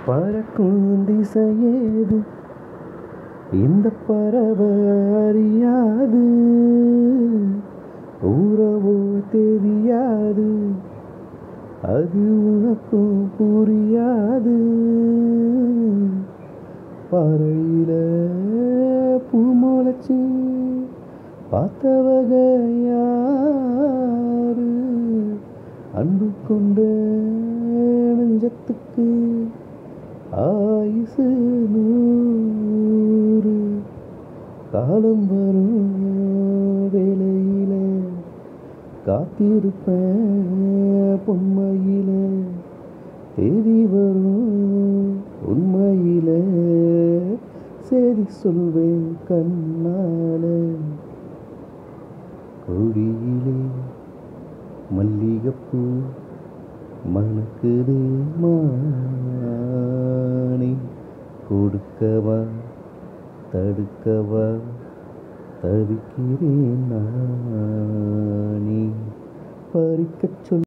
பறக்கும் திசையேது இந்த பறவை அறியாது, உறவோ தெரியாது, அது உனக்கும் புரியாது. பாறையில பூ முளைச்சி பார்த்தவக யாரு, அன்பு கொண்ட நெஞ்சத்துக்கு ஆயுசு 100. காலம் வரும் வேளையில காத்திருப்பேன் பொன்மையில, தேதி வரும் உண்மையில சேதி சொல்வேன் கண்ணால. கொடியிலே மல்லிகைப்பூ மணக்குது மானே, கொடுக்கவா தடுக்கவா தவிக்கிறேன் நானே, பறிக்கச் சொல்